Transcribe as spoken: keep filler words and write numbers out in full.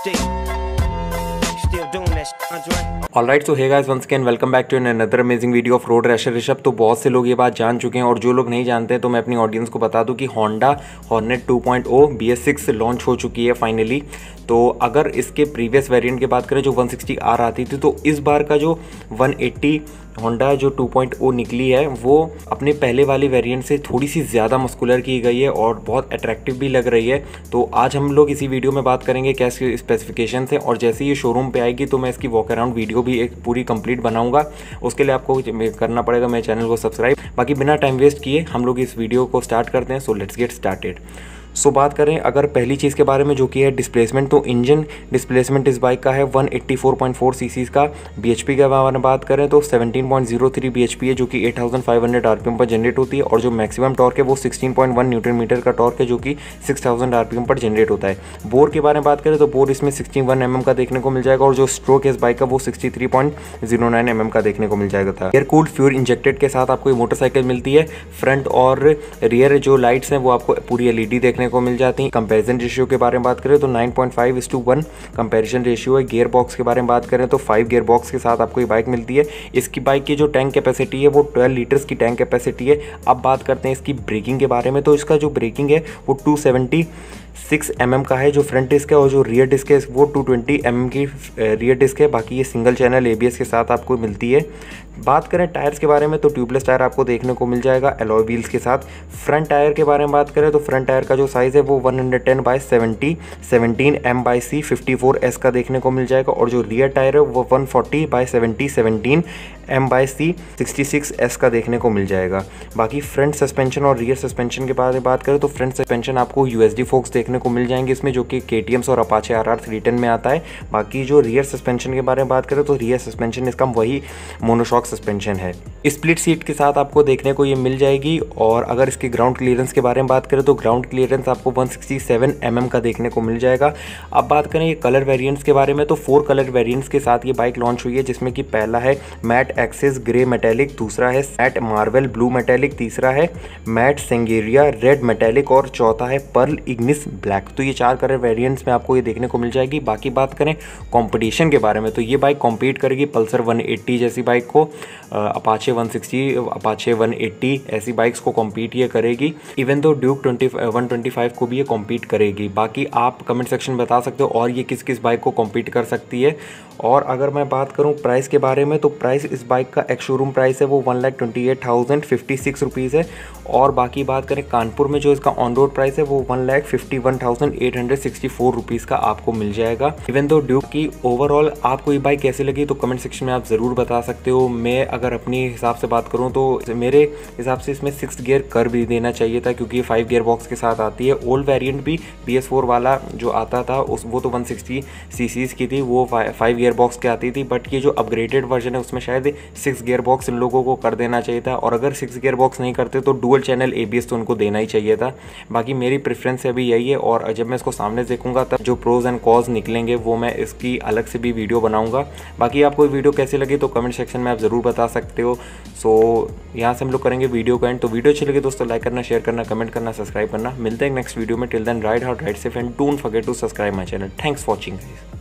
Alright, so hey guys, once again welcome back to another amazing video of road rasher Rishabh. तो बहुत से लोग ये बात जान चुके हैं और जो लोग नहीं जानते हैं तो मैं अपनी ऑडियंस को बता दूं कि Honda Hornet two point O B S six launch हो चुकी है फाइनली। तो अगर इसके प्रीवियस वेरिएंट की बात करें जो वन सिक्सटी आर आती थी, तो इस बार का जो वन एटी होंडा जो टू पॉइंट ओ निकली है वो अपने पहले वाली वेरिएंट से थोड़ी सी ज़्यादा मस्कुलर की गई है और बहुत अट्रैक्टिव भी लग रही है। तो आज हम लोग इसी वीडियो में बात करेंगे क्या इसकी स्पेसिफिकेशन है, और जैसे ये शोरूम पे आएगी तो मैं इसकी वॉक अराउंड वीडियो भी एक पूरी कंप्लीट बनाऊंगा। उसके लिए आपको करना पड़ेगा मेरे चैनल को सब्सक्राइब। बाकी बिना टाइम वेस्ट किए हम लोग इस वीडियो को स्टार्ट करते हैं। So let's get started. So so, बात करें अगर पहली चीज़ के बारे में जो कि है डिस्प्लेसमेंट, तो इंजन डिस्प्लेसमेंट इस बाइक का है one eighty four point four CC का। बीएचपी के बारे में बात करें तो seventeen point zero three BHP है जो कि eight thousand five hundred RPM पर जनरेट होती है, और जो मैक्सिमम टॉर्क है वो sixteen point one newton metre का टॉर्क है जो कि सिक्स थाउजेंड आरपीएम पर जनरेट होता है। बोर के बारे में बात करें तो बोर इसमें सिक्सटी वन एम एम का देखने को मिल जाएगा, और जो स्ट्रोक है इस बाइक का वो sixty three point zero nine M M का देखने को मिल जाएगा था। एयर कूल्ड फ्यूल इंजेक्टेड के साथ आपको ये मोटरसाइकिल मिलती है। फ्रंट और रियर जो लाइट्स हैं वो आपको पूरी एलईडी देखने को मिल जाती हैं। कंपैरिजन रेशियो के बारे में बात करें तो nine point five is to one comparison ratio है। गियर बॉक्स के बारे में बात करें तो फाइव गियर बॉक्स के साथ आपको ये बाइक मिलती है। इसकी बाइक की जो टैंक कैपेसिटी है वो ट्वेल्व लीटर्स की टैंक कैपेसिटी है। अब बात करते हैं इसकी ब्रेकिंग के बारे में, तो इसका जो ब्रेकिंग है वो two seventy six M M का है जो फ्रंट डिस्क है, और जो रियर डिस्क है वो टू ट्वेंटी एम एम की रियर डिस्क है। बाकी ये single channel A B S के साथ आपको मिलती है। बात करें टायर्स के बारे में तो ट्यूबलेस टायर आपको देखने को मिल जाएगा एलॉय व्हील्स के साथ। फ्रंट टायर के बारे में बात करें तो फ्रंट टायर का जो साइज़ है वो one ten by seventy seventeen M by C fifty four S का देखने को मिल जाएगा, और जो रियर टायर है वो one forty by seventy seventeen M by C sixty six S का देखने को मिल जाएगा। बाकी फ्रंट सस्पेंशन और रियर सस्पेंशन के बारे में बात करें तो फ्रंट सस्पेंशन आपको यूएसडी फोक्स देखने को मिल जाएंगे इसमें, जो कि केटीएम्स और Apache R R three ten में आता है। बाकी जो रियर सस्पेंशन के बारे में बात करें तो रियर सस्पेंशन इसका वही मोनोशॉक सस्पेंशन है। स्प्लिट सीट के साथ आपको देखने को ये मिल जाएगी। और अगर इसकी ग्राउंड क्लियरेंस के बारे में बात करें तो ग्राउंड क्लियरेंस आपको one sixty seven M M का देखने को मिल जाएगा। अब बात करें ये कलर वेरिएंट्स के बारे में तो फोर कलर वेरिएंट्स के साथ ये बाइक लॉन्च हुई है, जिसमें कि पहला है मैट एक्सिस ग्रे मेटेलिक, दूसरा है मैट मार्वल ब्लू मेटेलिक, तीसरा है मैट सेंगेरिया रेड मेटेलिक, और चौथा है पर्ल इग्निस ब्लैक। तो ये चार कलर वेरिएंट्स में आपको ये देखने को मिल जाएगी। बाकी बात करें कंपटीशन के बारे में तो ये बाइक कॉम्पीट करेगी पल्सर वन एटी जैसी बाइक को, Apache one sixty, Apache one eighty ऐसी बाइक्स को कॉम्पीट ये करेगी। इवन दो Duke twenty one twenty five को भी ये कॉम्पीट करेगी। बाकी आप कमेंट सेक्शन बता सकते हो और ये किस किस बाइक को कॉम्पीट कर सकती है। और अगर मैं बात करूं प्राइस के बारे में तो प्राइस इस बाइक का एक्स शोरूम प्राइस है वो one lakh twenty eight thousand fifty six rupees है। और बाकी बात करें कानपुर में जो इसका ऑन रोड प्राइस है वो one lakh fifty one thousand eight hundred sixty four rupees का आपको मिल जाएगा। इवन दो ड्यूक की ओवरऑल आपको ये बाइक कैसी लगी तो कमेंट सेक्शन में आप ज़रूर बता सकते हो। मैं अगर अपनी हिसाब से बात करूँ तो मेरे हिसाब से इसमें सिक्स गियर कर भी देना चाहिए था, क्योंकि ये फाइव गियर बॉक्स के साथ आती है। ओल्ड वेरिएंट भी बी एस फोर वाला जो आता था उस वो तो वन सिक्सटी सीसीज की थी, वो फाइव गियर बॉक्स के आती थी। बट ये जो अपग्रेडेड वर्जन है उसमें शायद सिक्स गियर बॉक्स इन लोगों को कर देना चाहिए था, और अगर सिक्स गियर बॉक्स नहीं करते तो dual channel A B S तो उनको देना ही चाहिए था। बाकी मेरी प्रेफरेंस अभी यही है, और जब मैं इसको सामने देखूंगा तब जो प्रोज एंड कॉज निकलेंगे वो मैं इसकी अलग से भी वीडियो बनाऊंगा। बाकी आपको वीडियो कैसी लगी तो कमेंट सेक्शन में आप ज़रूर बता सकते हो। सो यहाँ से हम लोग करेंगे वीडियो का एंड। तो वीडियो अच्छी लगी दोस्तों लाइक करना, शेयर करना, कमेंट करना, सब्सक्राइब करना। मिलते हैं नेक्स्ट वीडियो में। Till then ride hard ride safe and don't forget to subscribe my channel. Thanks for watching.